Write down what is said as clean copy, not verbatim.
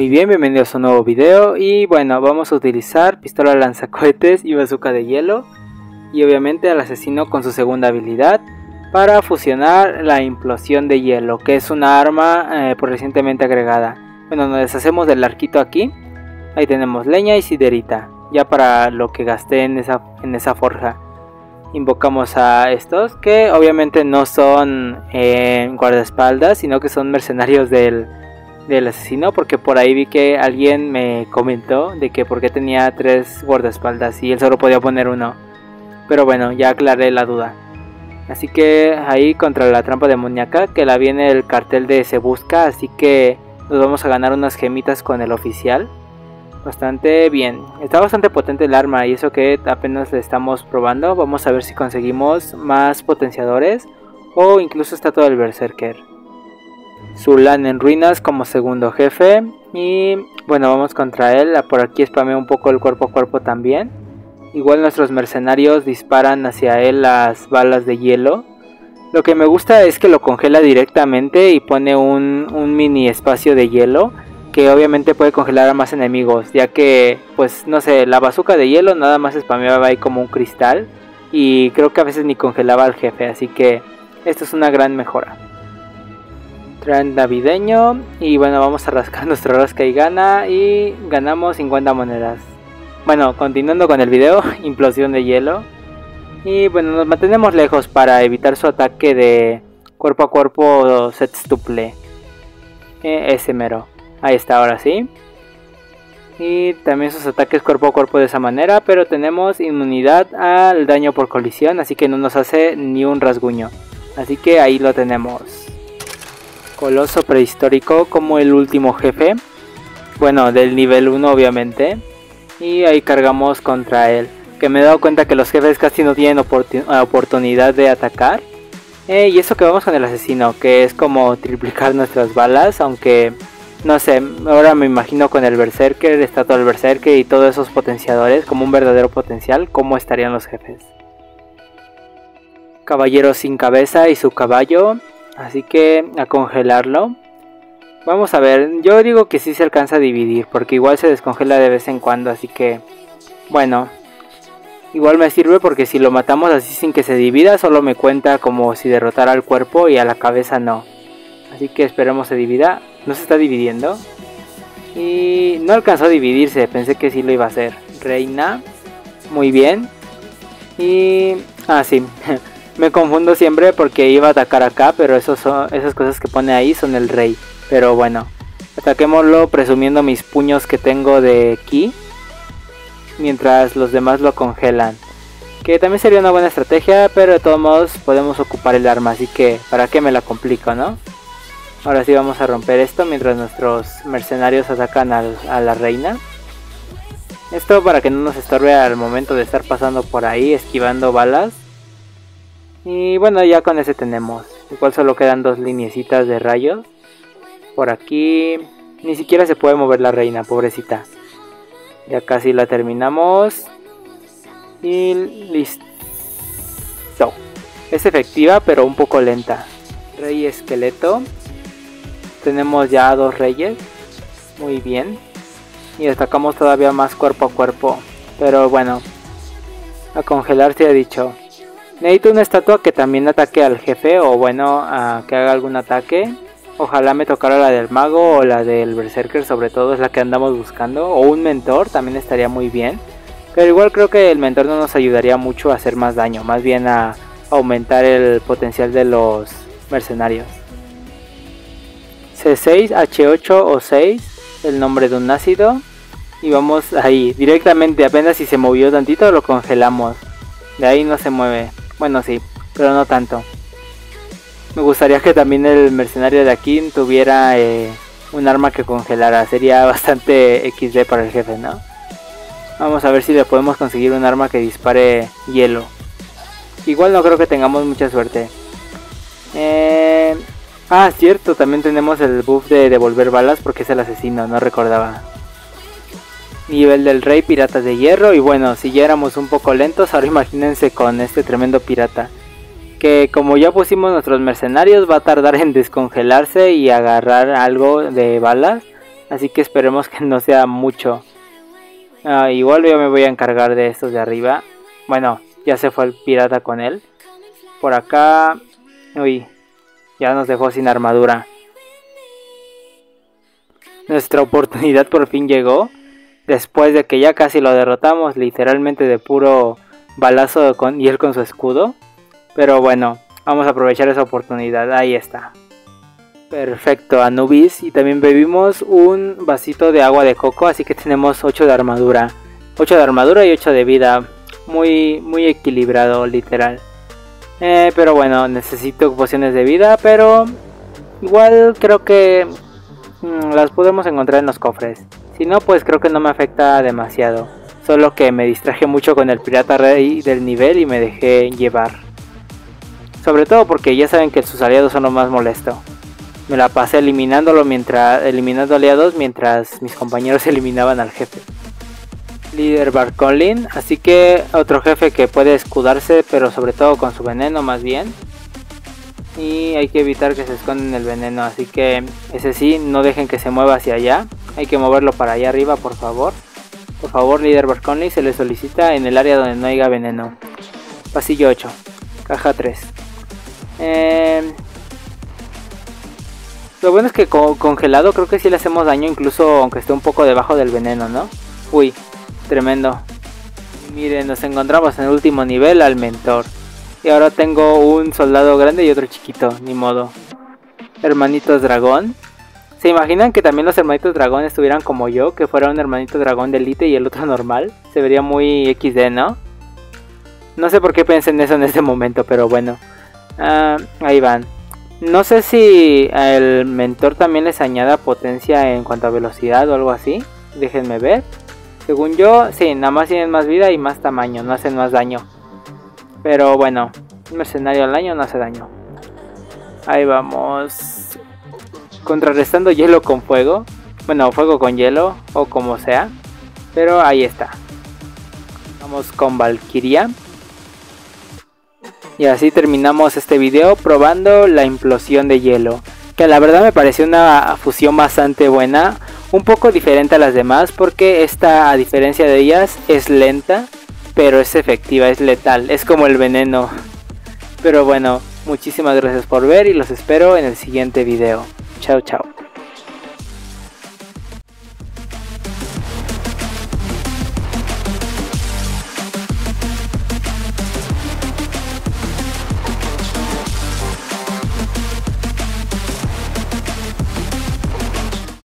Muy bien, bienvenidos a un nuevo video y bueno, vamos a utilizar pistola lanzacohetes y bazooka de hielo y obviamente al asesino con su segunda habilidad para fusionar la implosión de hielo, que es una arma recientemente agregada. Bueno, nos deshacemos del arquito aquí, ahí tenemos leña y siderita, ya para lo que gasté en esa forja. Invocamos a estos, que obviamente no son guardaespaldas, sino que son mercenarios del asesino, porque por ahí vi que alguien me comentó de que por qué tenía 3 guardaespaldas y él solo podía poner uno. Pero bueno, ya aclaré la duda. Así que ahí contra la trampa demoníaca, que la viene el cartel de Se Busca, así que nos vamos a ganar unas gemitas con el oficial. Bastante bien, está bastante potente el arma y eso que apenas le estamos probando. Vamos a ver si conseguimos más potenciadores o incluso está todo el berserker. Zulan en ruinas como segundo jefe y bueno, vamos contra él. Por aquí spameo un poco el cuerpo a cuerpo también. Igual nuestros mercenarios disparan hacia él las balas de hielo. Lo que me gusta es que lo congela directamente y pone un mini espacio de hielo que obviamente puede congelar a más enemigos, ya que pues no sé, la bazooka de hielo nada más spameaba ahí como un cristal y creo que a veces ni congelaba al jefe, así que esto es una gran mejora. Tren navideño y bueno, vamos a rascar nuestro rasca y gana y ganamos 50 monedas. Bueno, continuando con el video, implosión de hielo y bueno, nos mantenemos lejos para evitar su ataque de cuerpo a cuerpo sextuple. Ese mero. Ahí está, ahora sí. Y también sus ataques cuerpo a cuerpo de esa manera, pero tenemos inmunidad al daño por colisión, así que no nos hace ni un rasguño. Así que ahí lo tenemos. Coloso prehistórico como el último jefe. Bueno, del nivel 1 obviamente. Y ahí cargamos contra él. Que me he dado cuenta que los jefes casi no tienen oportunidad de atacar. Y eso que vamos con el asesino, que es como triplicar nuestras balas, aunque... no sé, ahora me imagino con el berserker, está todo el berserker y todos esos potenciadores como un verdadero potencial, ¿cómo estarían los jefes? Caballero sin cabeza y su caballo, así que a congelarlo. Vamos a ver, yo digo que sí se alcanza a dividir, porque igual se descongela de vez en cuando, así que bueno, igual me sirve porque si lo matamos así sin que se divida, solo me cuenta como si derrotara al cuerpo y a la cabeza no. Así que esperemos se divida. No se está dividiendo. Y no alcanzó a dividirse. Pensé que sí lo iba a hacer. Reina. Muy bien. Y... sí. Me confundo siempre porque iba a atacar acá. Pero esas cosas que pone ahí son el rey. Pero bueno. Ataquémoslo presumiendo mis puños que tengo de ki. Mientras los demás lo congelan. Que también sería una buena estrategia. Pero de todos modos podemos ocupar el arma. Así que para qué me la complico, ¿no? Ahora sí vamos a romper esto mientras nuestros mercenarios atacan a la reina. Esto para que no nos estorbe al momento de estar pasando por ahí, esquivando balas. Y bueno, ya con ese tenemos. Igual solo quedan 2 lineecitas de rayos. Por aquí ni siquiera se puede mover la reina, pobrecita. Ya casi la terminamos. Y listo. Es efectiva pero un poco lenta. Rey esqueleto. Tenemos ya 2 reyes. Muy bien. Y atacamos todavía más cuerpo a cuerpo. Pero bueno. A congelar se ha dicho. Necesito una estatua que también ataque al jefe. O bueno, que haga algún ataque. Ojalá me tocara la del mago o la del berserker. Sobre todo es la que andamos buscando. O un mentor también estaría muy bien. Pero igual creo que el mentor no nos ayudaría mucho a hacer más daño. Más bien a aumentar el potencial de los mercenarios. C6, H8 o 6, el nombre de un ácido. Y vamos ahí, directamente, apenas si se movió tantito lo congelamos. De ahí no se mueve, bueno sí, pero no tanto. Me gustaría que también el mercenario de aquí tuviera un arma que congelara. Sería bastante XD para el jefe, ¿no? Vamos a ver si le podemos conseguir un arma que dispare hielo. Igual no creo que tengamos mucha suerte. Cierto, también tenemos el buff de devolver balas porque es el asesino, no recordaba. Nivel del rey, piratas de hierro. Y bueno, si ya éramos un poco lentos, ahora imagínense con este tremendo pirata. Que como ya pusimos nuestros mercenarios, va a tardar en descongelarse y agarrar algo de balas. así que esperemos que no sea mucho. Igual yo me voy a encargar de estos de arriba. Bueno, ya se fue el pirata con él. Por acá... Uy, ya nos dejó sin armadura. Nuestra oportunidad por fin llegó. Después de que ya casi lo derrotamos, literalmente de puro balazo y él con su escudo. Pero bueno, vamos a aprovechar esa oportunidad. Ahí está. Perfecto, Anubis. Y también bebimos un vasito de agua de coco. Así que tenemos 8 de armadura. 8 de armadura y 8 de vida. Muy equilibrado, literal. Pero bueno, necesito pociones de vida. Pero igual creo que las podemos encontrar en los cofres. Si no, pues creo que no me afecta demasiado. Solo que me distraje mucho con el pirata rey del nivel y me dejé llevar. Sobre todo porque ya saben que sus aliados son lo más molesto. Me la pasé eliminando aliados mientras mis compañeros eliminaban al jefe. Líder Barcolin, así que otro jefe que puede escudarse, pero sobre todo con su veneno más bien. Y hay que evitar que se esconda en el veneno, así que ese sí, no dejen que se mueva hacia allá. Hay que moverlo para allá arriba, por favor. Por favor, líder Barcolin, se le solicita en el área donde no haya veneno. Pasillo 8, caja 3. Lo bueno es que congelado creo que sí le hacemos daño, incluso aunque esté un poco debajo del veneno, ¿no? Uy, tremendo. Miren, nos encontramos en el último nivel al mentor. Y ahora tengo un soldado grande y otro chiquito, ni modo. Hermanitos dragón. ¿Se imaginan que también los hermanitos dragón estuvieran como yo? Que fuera un hermanito dragón de elite y el otro normal. Se vería muy XD, ¿no? No sé por qué pensé en eso en este momento, pero bueno. Ahí van. No sé si el mentor también les añada potencia en cuanto a velocidad o algo así. Déjenme ver. Según yo, sí, nada más tienen más vida y más tamaño, no hacen más daño. Pero bueno, un mercenario al daño no hace daño. Ahí vamos. Contrarrestando hielo con fuego. Bueno, fuego con hielo o como sea. Pero ahí está. Vamos con Valkyria. Y así terminamos este video probando la implosión de hielo. Que la verdad me pareció una fusión bastante buena. Un poco diferente a las demás porque esta, a diferencia de ellas, es lenta. Pero es efectiva, es letal, es como el veneno. Pero bueno, muchísimas gracias por ver y los espero en el siguiente video. Chao, chao.